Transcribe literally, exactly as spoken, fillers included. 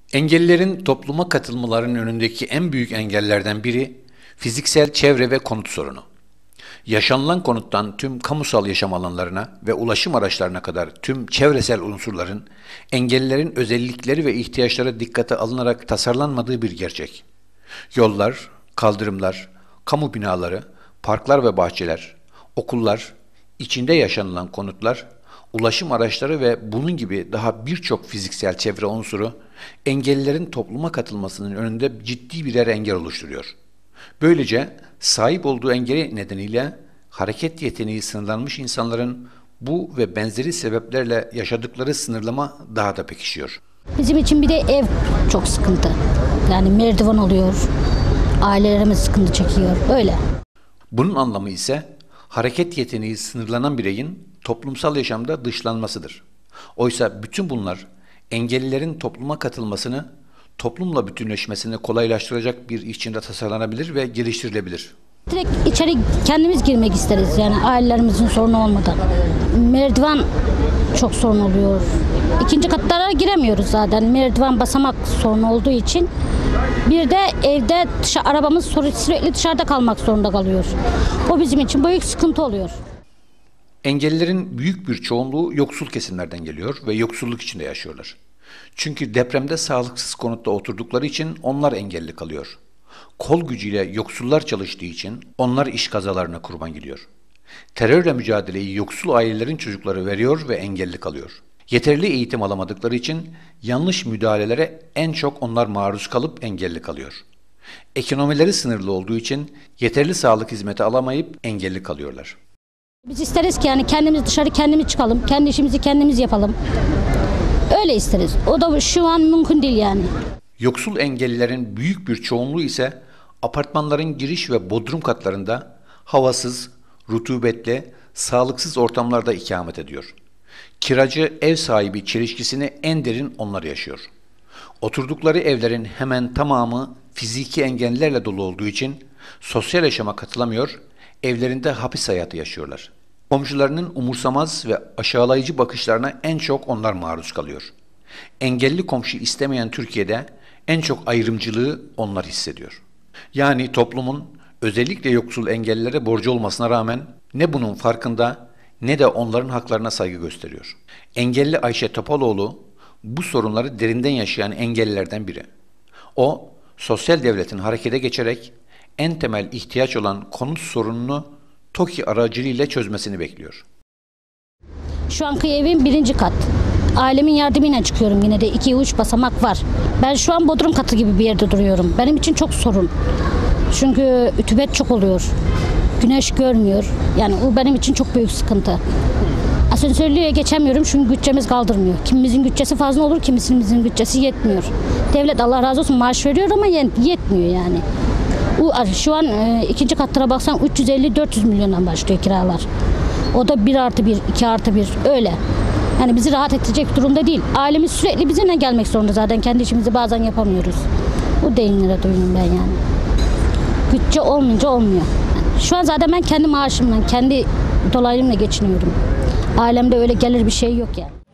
Engellilerin topluma katılmalarının önündeki en büyük engellerden biri fiziksel çevre ve konut sorunu. Yaşanılan konuttan tüm kamusal yaşam alanlarına ve ulaşım araçlarına kadar tüm çevresel unsurların engellilerin özellikleri ve ihtiyaçları dikkate alınarak tasarlanmadığı bir gerçek. Yollar, kaldırımlar, kamu binaları, parklar ve bahçeler, okullar, içinde yaşanılan konutlar, ulaşım araçları ve bunun gibi daha birçok fiziksel çevre unsuru engellilerin topluma katılmasının önünde ciddi birer engel oluşturuyor. Böylece sahip olduğu engeli nedeniyle hareket yeteneği sınırlanmış insanların bu ve benzeri sebeplerle yaşadıkları sınırlama daha da pekişiyor. Bizim için bir de ev çok sıkıntı. Yani merdiven oluyor, ailelerimiz sıkıntı çekiyor, öyle. Bunun anlamı ise hareket yeteneği sınırlanan bireyin toplumsal yaşamda dışlanmasıdır. Oysa bütün bunlar engellilerin topluma katılmasını, toplumla bütünleşmesini kolaylaştıracak bir içinde tasarlanabilir ve geliştirilebilir. Direkt içeri kendimiz girmek isteriz yani ailelerimizin sorunu olmadan. Merdiven çok sorun oluyor. İkinci katlara giremiyoruz zaten. Merdiven basamak sorunu olduğu için. Bir de evde dışarı, arabamız sürekli dışarıda kalmak zorunda kalıyor. O bizim için büyük sıkıntı oluyor. Engellilerin büyük bir çoğunluğu yoksul kesimlerden geliyor ve yoksulluk içinde yaşıyorlar. Çünkü depremde sağlıksız konutta oturdukları için onlar engelli kalıyor. Kol gücüyle yoksullar çalıştığı için onlar iş kazalarına kurban gidiyor. Terörle mücadeleyi yoksul ailelerin çocukları veriyor ve engelli kalıyor. Yeterli eğitim alamadıkları için yanlış müdahalelere en çok onlar maruz kalıp engelli kalıyor. Ekonomileri sınırlı olduğu için yeterli sağlık hizmeti alamayıp engelli kalıyorlar. Biz isteriz ki yani kendimiz dışarı kendimiz çıkalım, kendi işimizi kendimiz yapalım. Öyle isteriz. O da şu an mümkün değil yani. Yoksul engellilerin büyük bir çoğunluğu ise apartmanların giriş ve bodrum katlarında havasız, rutubetli, sağlıksız ortamlarda ikamet ediyor. Kiracı ev sahibi çelişkisini en derin onlar yaşıyor. Oturdukları evlerin hemen tamamı fiziki engellerle dolu olduğu için sosyal yaşama katılamıyor, evlerinde hapis hayatı yaşıyorlar. Komşularının umursamaz ve aşağılayıcı bakışlarına en çok onlar maruz kalıyor. Engelli komşu istemeyen Türkiye'de en çok ayrımcılığı onlar hissediyor. Yani toplumun özellikle yoksul engellilere borcu olmasına rağmen ne bunun farkında ne de onların haklarına saygı gösteriyor. Engelli Ayşe Topaloğlu bu sorunları derinden yaşayan engellilerden biri. O, sosyal devletin harekete geçerek en temel ihtiyaç olan konut sorununu TOKİ aracılığıyla çözmesini bekliyor. Şu anki evim birinci kat. Ailemin yardımıyla çıkıyorum yine de iki üç basamak var. Ben şu an bodrum katı gibi bir yerde duruyorum. Benim için çok sorun. Çünkü ütübet çok oluyor. Güneş görmüyor. Yani o benim için çok büyük sıkıntı. Asansörlüğe geçemiyorum çünkü bütçemiz kaldırmıyor. Kimimizin bütçesi fazla olur, kimisinin bütçesi yetmiyor. Devlet Allah razı olsun maaş veriyor ama yetmiyor yani. Şu an e, ikinci katlara baksan üç yüz elli dört yüz milyondan başlıyor kiralar. O da bir artı bir, iki artı bir öyle. Yani bizi rahat edecek durumda değil. Ailemiz sürekli bizimle gelmek zorunda zaten. Kendi işimizi bazen yapamıyoruz. Bu deyimlere duyuyorum ben yani. Bütçe olmayınca olmuyor. Yani şu an zaten ben kendi maaşımla, kendi dolayımla geçiniyorum. Ailemde öyle gelir bir şey yok yani.